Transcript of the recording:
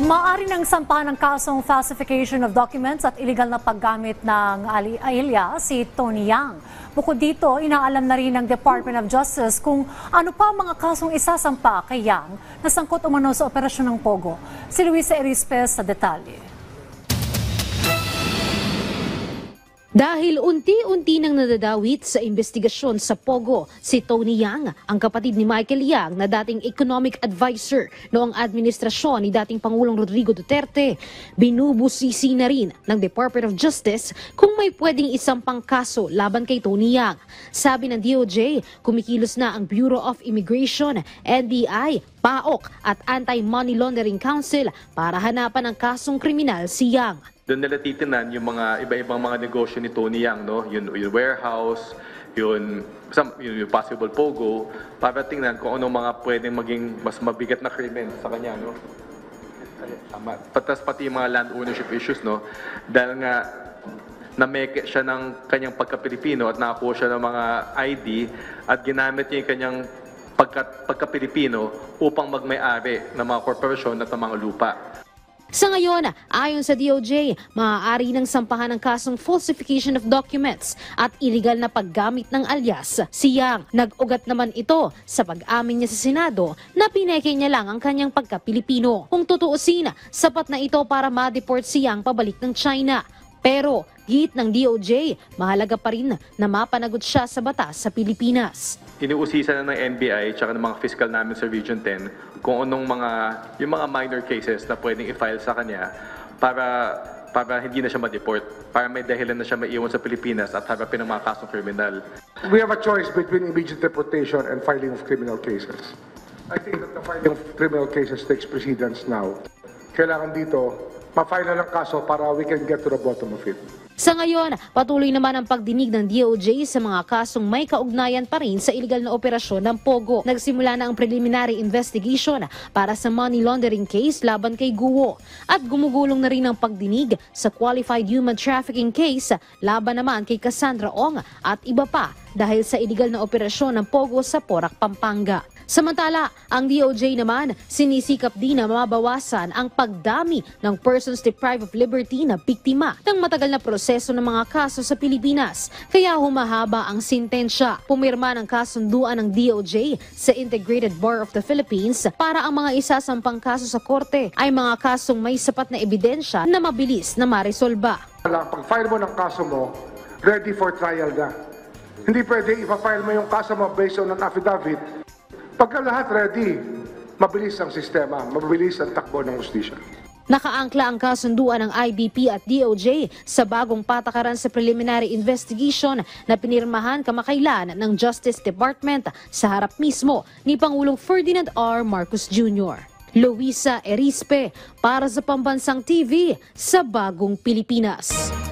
Maaari ng sampahan ng kasong falsification of documents at illegal na paggamit ng alias si Tony Yang. Bukod dito, inaalam na rin ng Department of Justice kung ano pa ang mga kasong isasampa kay Yang na sangkot umano sa operasyon ng Pogo. Si Luisa Erispe sa detalye. Dahil unti-unti nang nadadawit sa investigasyon sa Pogo, si Tony Yang, ang kapatid ni Michael Yang na dating economic advisor noong administrasyon ni dating Pangulong Rodrigo Duterte, binubusisi na rin ng Department of Justice kung may pwedeng isampang kaso laban kay Tony Yang. Sabi ng DOJ, kumikilos na ang Bureau of Immigration, NBI, PAOK at Anti-Money Laundering Council para hanapan ng kasong kriminal si Yang. Doon nila titinan yung mga iba-ibang mga negosyo ni Tony Yang, no? Yung warehouse, yung possible Pogo, para tingnan kung anong mga pwedeng maging mas mabigat na krimen sa kanya, no? Pati yung mga land ownership issues, no? Dahil nga nameke siya ng kanyang pagka-Pilipino at nakakuha siya ng mga ID at ginamit niya yung kanyang pagka-Pilipino upang magmay-ari ng mga korporasyon at ng mga lupa. Sa ngayon, ayon sa DOJ, maaari ng sampahan ng kasong falsification of documents at illegal na paggamit ng alias si Yang. Nag-ugat naman ito sa pag-amin niya sa Senado na pineke niya lang ang kanyang pagka-Pilipino. Kung tutuusin, sapat na ito para ma-deport si Yang pabalik ng China. Pero, git ng DOJ, mahalaga pa rin na mapanagot siya sa batas sa Pilipinas. Iniusisan na ng NBI at ng mga fiscal namin sa Region 10 kung anong yung mga minor cases na pwedeng i-file sa kanya para hindi na siya ma-deport, para may dahilan na siya maiwan sa Pilipinas at harapin ng mga kasong kriminal. We have a choice between immediate deportation and filing of criminal cases. I think that the filing of criminal cases takes precedence now. Kailangan dito, ma-file na lang kaso para we can get to the bottom of it. Sa ngayon, patuloy naman ang pagdinig ng DOJ sa mga kasong may kaugnayan pa rin sa iligal na operasyon ng Pogo. Nagsimula na ang preliminary investigation para sa money laundering case laban kay Guo. At gumugulong na rin ang pagdinig sa qualified human trafficking case laban naman kay Cassandra Ong at iba pa dahil sa iligal na operasyon ng Pogo sa Porac, Pampanga. Samantala, ang DOJ naman sinisikap din na mabawasan ang pagdami ng persons deprived of liberty na biktima ng matagal na proseso ng mga kaso sa Pilipinas. Kaya humahaba ang sintensya. Pumirma ng kasunduan ng DOJ sa Integrated Bar of the Philippines para ang mga isasampang kaso sa korte ay mga kasong may sapat na ebidensya na mabilis na maresolba. Pag-file mo ng kaso mo, ready for trial na. Hindi pwede ipa-file mo yung kaso mo based on an affidavit. Pagka lahat ready, mabilis ang sistema, mabilis ang takbo ng hustisya. Nakaangkla ang kasunduan ng IBP at DOJ sa bagong patakaran sa preliminary investigation na pinirmahan kamakailan ng Justice Department sa harap mismo ni Pangulong Ferdinand R. Marcos Jr. Luisa Erispe para sa Pambansang TV sa Bagong Pilipinas.